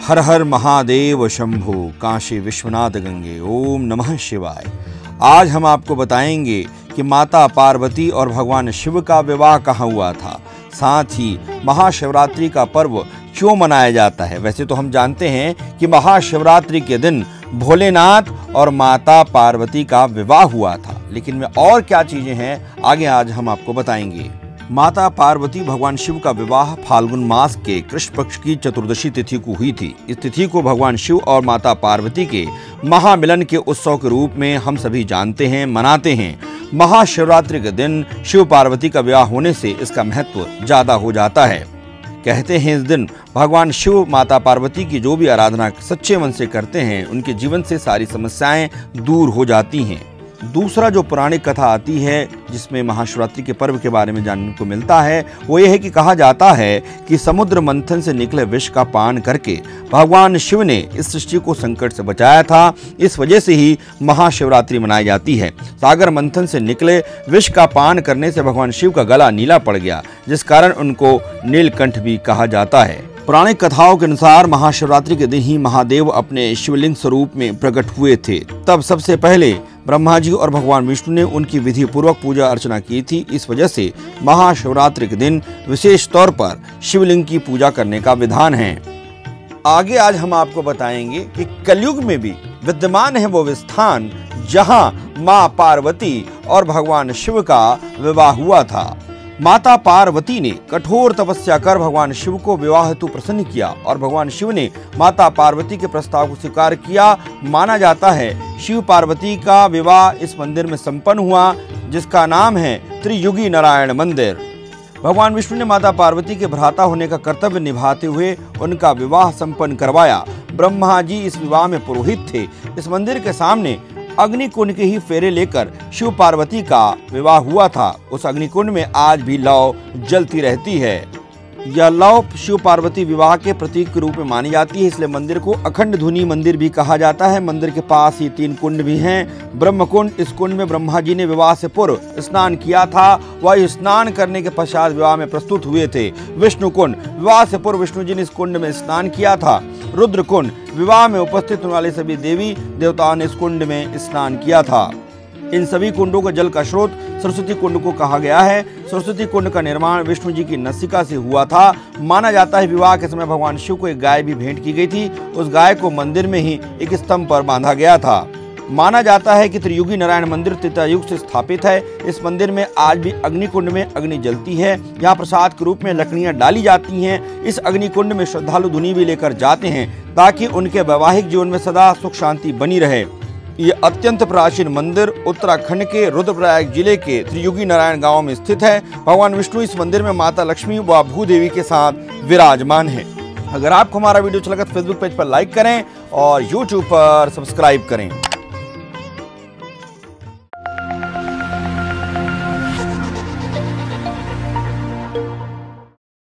हर हर महादेव शंभो काशी विश्वनाथ गंगे ओम नमः शिवाय। आज हम आपको बताएंगे कि माता पार्वती और भगवान शिव का विवाह कहाँ हुआ था, साथ ही महाशिवरात्रि का पर्व क्यों मनाया जाता है। वैसे तो हम जानते हैं कि महाशिवरात्रि के दिन भोलेनाथ और माता पार्वती का विवाह हुआ था, लेकिन में और क्या चीजें हैं आगे आज हम आपको बताएंगे। माता पार्वती भगवान शिव का विवाह फाल्गुन मास के कृष्ण पक्ष की चतुर्दशी तिथि को हुई थी। इस तिथि को भगवान शिव और माता पार्वती के महामिलन के उत्सव के रूप में हम सभी जानते हैं, मनाते हैं। महाशिवरात्रि के दिन शिव पार्वती का विवाह होने से इसका महत्व ज्यादा हो जाता है। कहते हैं इस दिन भगवान शिव माता पार्वती की जो भी आराधना सच्चे मन से करते हैं, उनके जीवन से सारी समस्याएं दूर हो जाती हैं। दूसरा जो पौराणिक कथा आती है जिसमें महाशिवरात्रि के पर्व के बारे में जानने को मिलता है, वो ये है कि कहा जाता है कि समुद्र मंथन से निकले विष का पान करके भगवान शिव ने इस सृष्टि को संकट से बचाया था। इस वजह से ही महाशिवरात्रि मनाई जाती है। सागर मंथन से निकले विष का पान करने से भगवान शिव का गला नीला पड़ गया, जिस कारण उनको नीलकंठ भी कहा जाता है। पौराणिक कथाओं के अनुसार महाशिवरात्रि के दिन ही महादेव अपने शिवलिंग स्वरूप में प्रकट हुए थे। तब सबसे पहले ब्रह्मा जी और भगवान विष्णु ने उनकी विधि पूर्वक पूजा अर्चना की थी। इस वजह से महाशिवरात्रि के दिन विशेष तौर पर शिवलिंग की पूजा करने का विधान है। आगे आज हम आपको बताएंगे कि कलयुग में भी विद्यमान है वो स्थान जहां मां पार्वती और भगवान शिव का विवाह हुआ था। माता पार्वती ने कठोर तपस्या कर भगवान शिव को विवाह हेतु प्रसन्न किया और भगवान शिव ने माता पार्वती के प्रस्ताव को स्वीकार किया। माना जाता है शिव पार्वती का विवाह इस मंदिर में संपन्न हुआ, जिसका नाम है त्रियुगी नारायण मंदिर। भगवान विष्णु ने माता पार्वती के भ्राता होने का कर्तव्य निभाते हुए उनका विवाह संपन्न करवाया। ब्रह्मा जी इस विवाह में पुरोहित थे। इस मंदिर के सामने अग्निकुंड के ही फेरे लेकर शिव पार्वती का विवाह हुआ था। उस अग्निकुंड में आज भी लौ जलती रहती है। यह लौ शिव पार्वती विवाह के प्रतीक के रूप में मानी जाती है, इसलिए मंदिर को अखंड धुनी मंदिर भी कहा जाता है। मंदिर के पास ही 3 कुंड भी हैं। ब्रह्म कुंड, इस कुंड में ब्रह्मा जी ने विवाह से पूर्व स्नान किया था। वह स्नान करने के पश्चात विवाह में प्रस्तुत हुए थे। विष्णु कुंड, विवाह से पूर्व विष्णु जी ने इस कुंड में स्नान किया था। रुद्र कुंड, विवाह में उपस्थित होने वाले सभी देवी देवताओं ने इस कुंड में स्नान किया था। इन सभी कुंडों का जल का स्रोत सरस्वती कुंड को कहा गया है। सरस्वती कुंड का निर्माण विष्णु जी की नसिका से हुआ था। माना जाता है विवाह के समय भगवान शिव को एक गाय भी भेंट की गई थी। उस गाय को मंदिर में ही एक स्तंभ पर बांधा गया था। माना जाता है कि त्रियुगी नारायण मंदिर त्रेता युग से स्थापित है। इस मंदिर में आज भी अग्निकुंड में अग्नि जलती है। यहाँ प्रसाद के रूप में लकड़ियाँ डाली जाती हैं। इस अग्निकुंड में श्रद्धालु धुनी भी लेकर जाते हैं ताकि उनके वैवाहिक जीवन में सदा सुख शांति बनी रहे। ये अत्यंत प्राचीन मंदिर उत्तराखंड के रुद्रप्रयाग जिले के त्रियुगी नारायण गांव में स्थित है। भगवान विष्णु इस मंदिर में माता लक्ष्मी व भूदेवी के साथ विराजमान है। अगर आपको हमारा वीडियो अच्छा लगा तो फेसबुक पेज पर लाइक करें और यूट्यूब पर सब्सक्राइब करें।